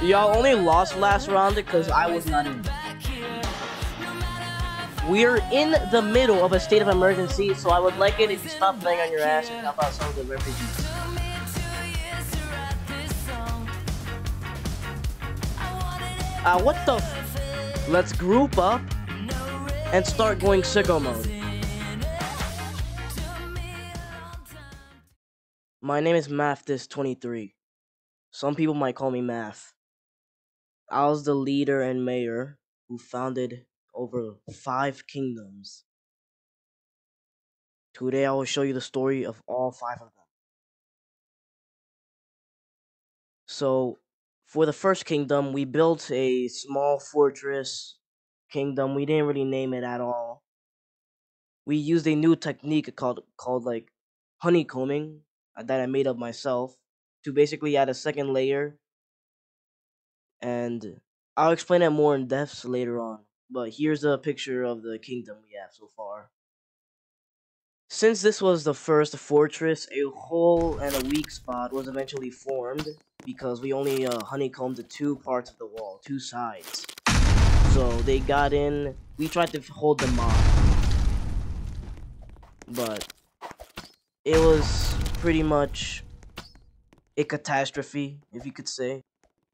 Y'all only lost last round because I was not in. We're in the middle of a state of emergency, so I would like it if you stop laying on your ass and help out some of the refugees. What the f- Let's group up and start going sicko mode. My name is Mathis23. Some people might call me Math. I was the leader and mayor who founded over 5 kingdoms. Today I will show you the story of all 5 of them. So, for the first kingdom, we built a small fortress kingdom. We didn't really name it at all. We used a new technique called like honeycombing that I made up myself to basically add a second layer, and I'll explain it more in depth later on. But here's a picture of the kingdom we have so far. Since this was the first fortress, a hole and a weak spot was eventually formed because we only honeycombed the 2 parts of the wall, 2 sides. So they got in. We tried to hold them off, but it was pretty much a catastrophe, if you could say.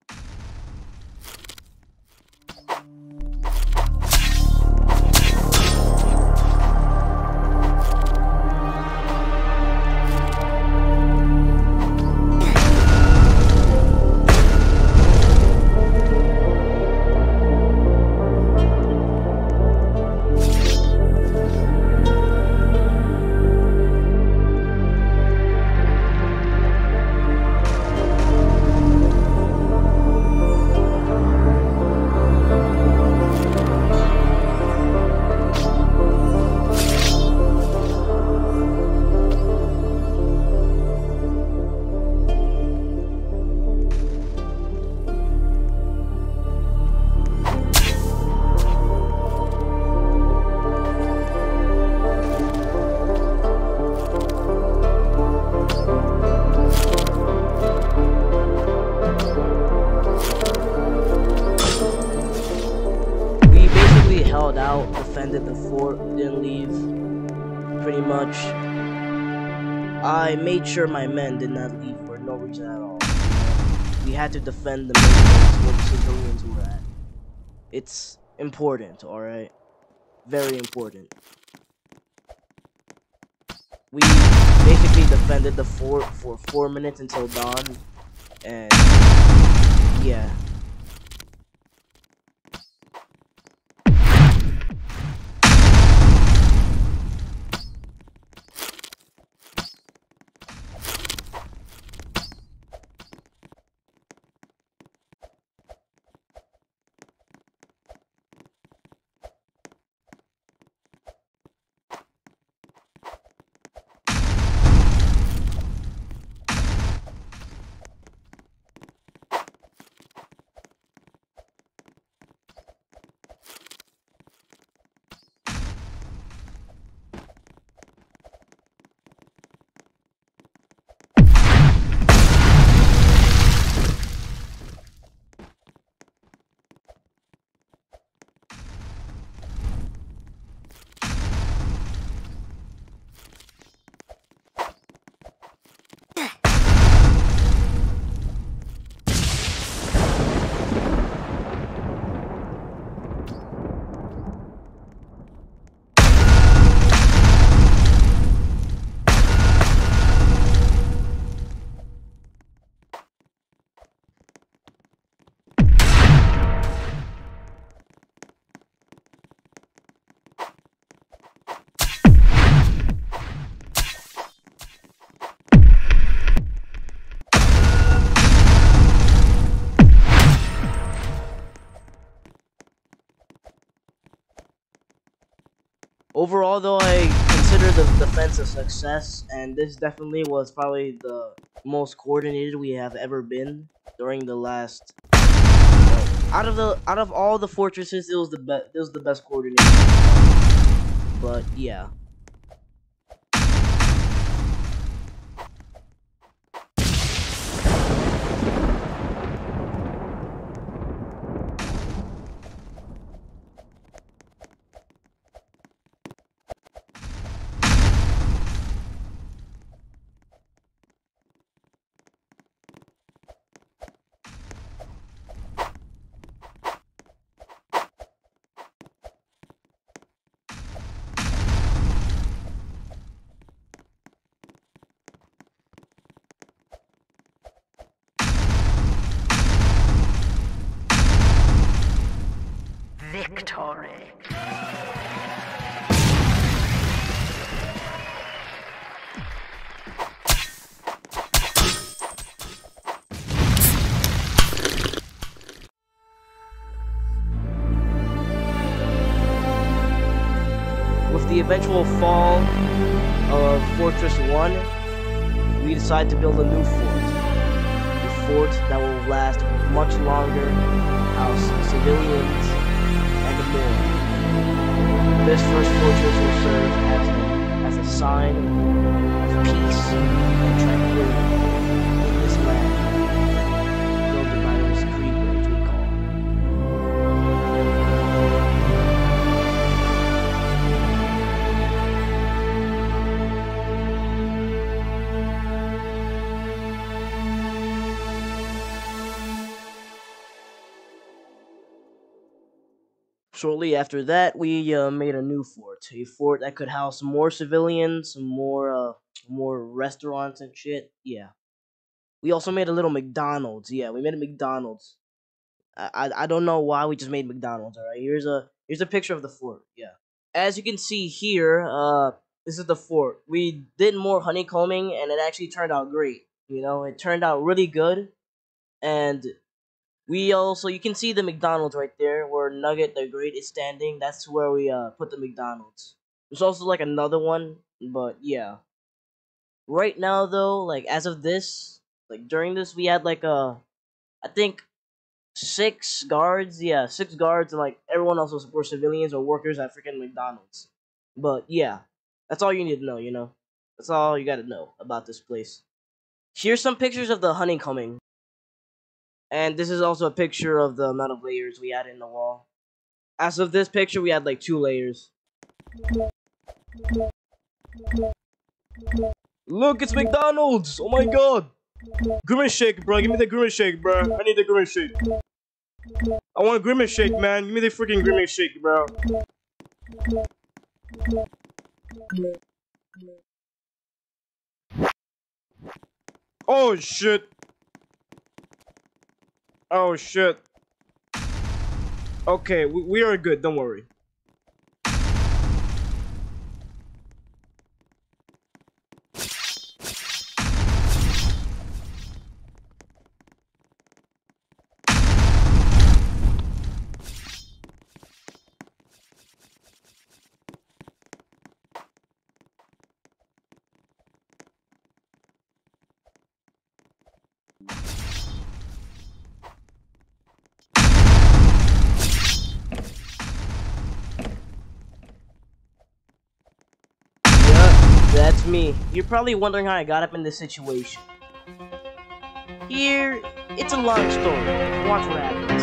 Held out, defended the fort, didn't leave, pretty much. I made sure my men did not leave for no reason at all. We had to defend the main base where the civilians were at. It's important, alright? Very important. We basically defended the fort for 4 minutes until dawn, and yeah. Overall, though, I consider the defense a success, and this definitely was probably the most coordinated we have ever been during the last. Out of all the fortresses, it was the best. It was the best coordinated. But yeah. glory. With the eventual fall of Fortress 1, we decided to build a new fort. A fort that will last much longer, house civilians, and more. This first fortress will serve as a sign of peace and tranquility in this land, built by those creepers we call. Shortly after that, we made a new fort, a fort that could house more civilians, more restaurants and shit. Yeah. We also made a little McDonald's. Yeah, we made a McDonald's. I don't know why we just made McDonald's. All right, here's a picture of the fort. Yeah, as you can see here, this is the fort. We did more honeycombing, and it actually turned out great. You know, it turned out really good, and we also, you can see the McDonald's right there where Nugget the Great is standing. That's where we put the McDonald's. There's also like another one, but yeah. Right now though, like as of this, like during this, we had like I think 6 guards. Yeah, 6 guards, and like everyone else were civilians or workers at freaking McDonald's. But yeah, that's all you need to know. You know, that's all you got to know about this place. Here's some pictures of the honeycombing. And this is also a picture of the amount of layers we had in the wall. As of this picture, we had like 2 layers. Look, it's McDonald's! Oh my god! Grimace shake, bro. Give me the grimace shake, bro. I need the grimace shake. I want a grimace shake, man. Give me the freaking grimace shake, bro. Oh shit. Oh shit. Okay, we are good, don't worry. That's me. You're probably wondering how I got up in this situation. Here, it's a long story. Watch what happens.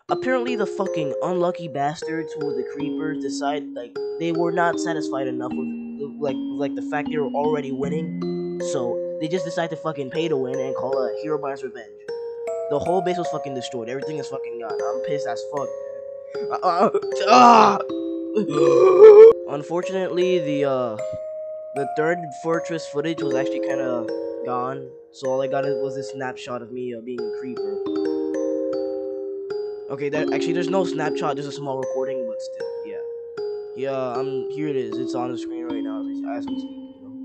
Apparently, the fucking unlucky bastards who were the creepers decide like they were not satisfied enough with like the fact they were already winning, so they just decide to fucking pay to win and call a hero binds revenge. The whole base was fucking destroyed. Everything is fucking gone. I'm pissed as fuck, man. Unfortunately, the third fortress footage was actually kind of gone, so all I got was this snapshot of me being a creeper. Okay, that actually there's no snapshot, just a small recording, but still, yeah, yeah. Here it is. It's on the screen right now as we speak.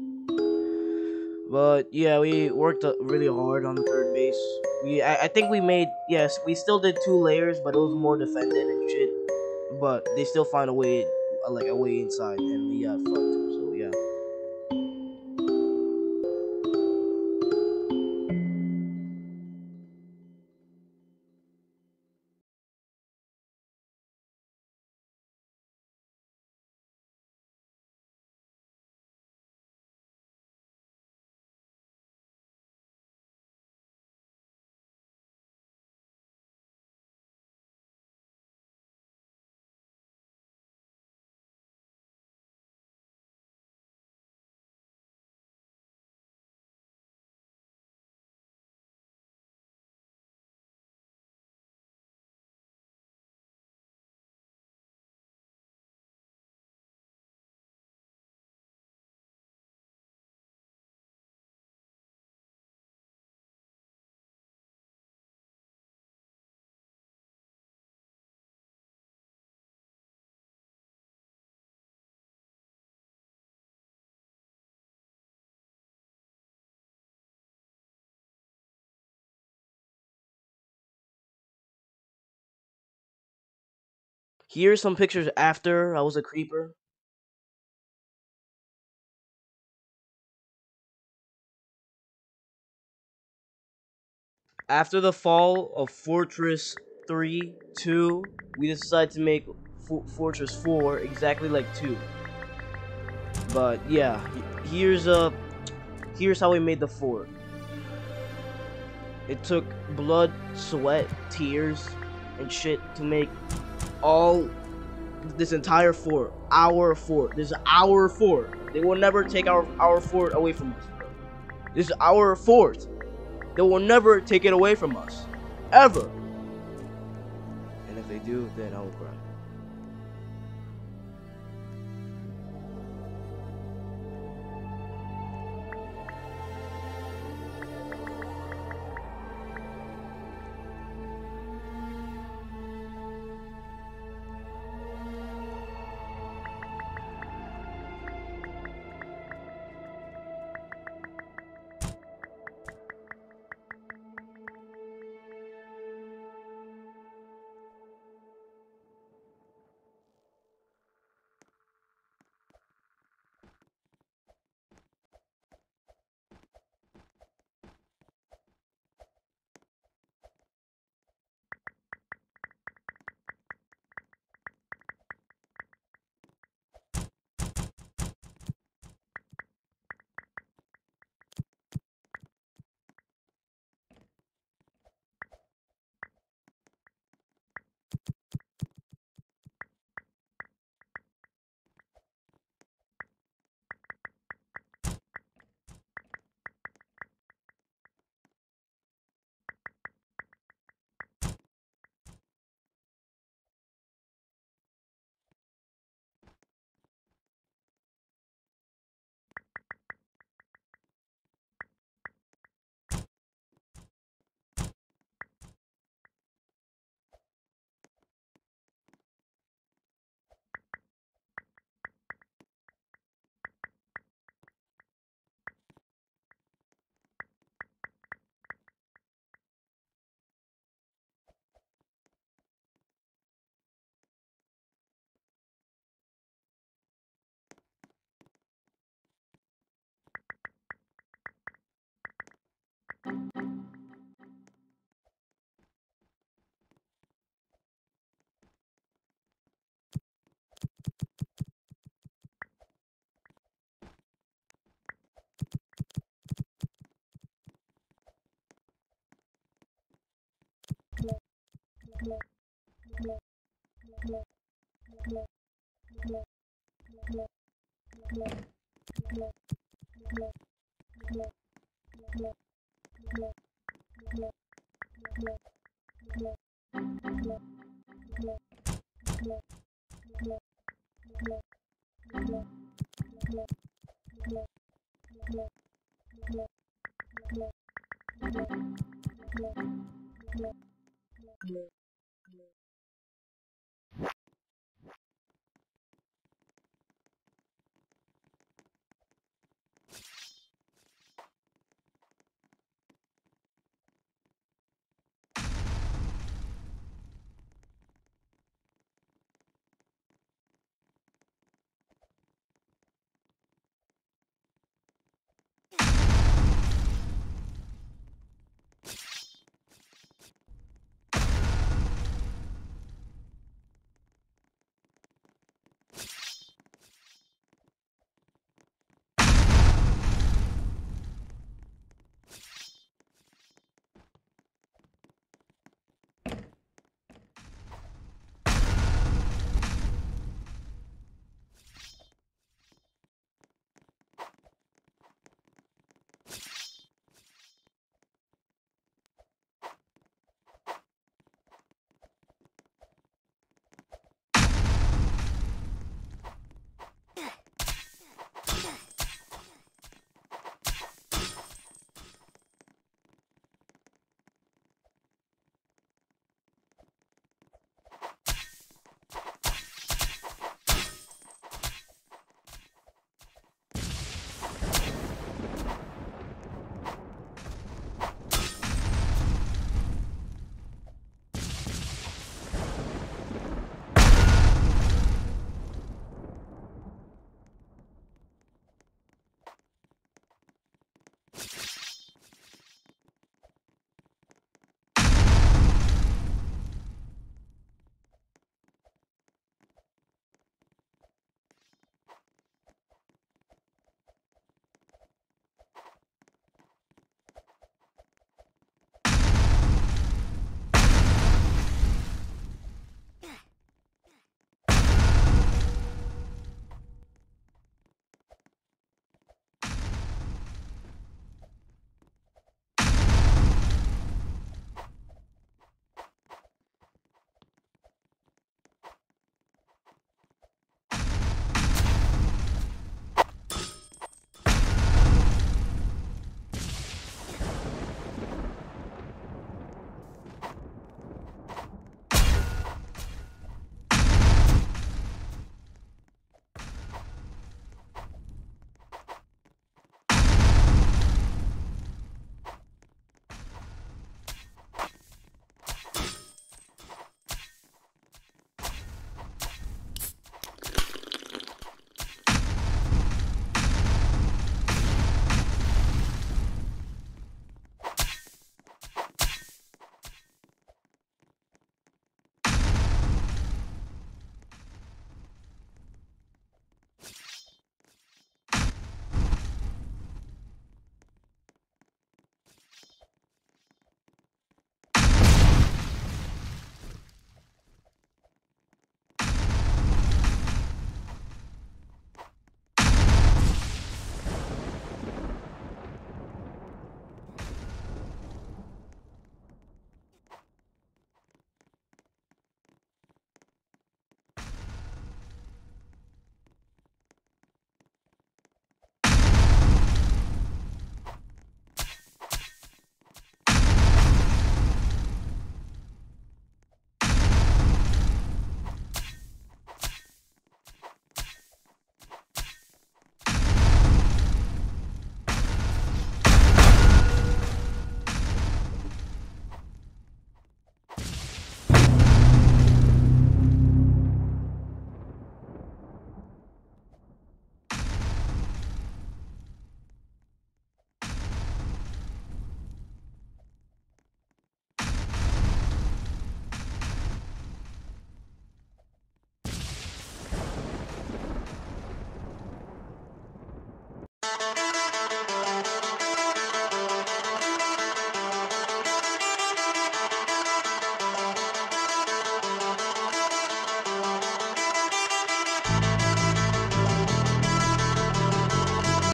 But yeah, we worked really hard on the third base. I think we made, yes, we still did 2 layers, but it was more defended and shit. But they still find a way, like a way inside, and we got fucked. So yeah. Here's some pictures after I was a creeper. After the fall of Fortress 3, 2, we decided to make Fortress 4 exactly like 2. But yeah, here's how we made the fort. It took blood, sweat, tears, and shit to make all this entire fort. Our fort. This is our fort. They will never take our fort away from us, bro. This is our fort. They will never take it away from us. Ever. And if they do, then I will cry.